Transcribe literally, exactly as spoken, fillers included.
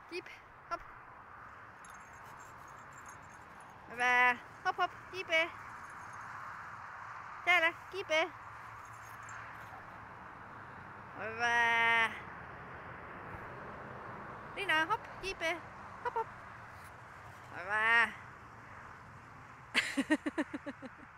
Gib. Hop. Và hop hop. Gibe. Tala. Gibe. Và Lina hop. Gibe. Hop hop. Và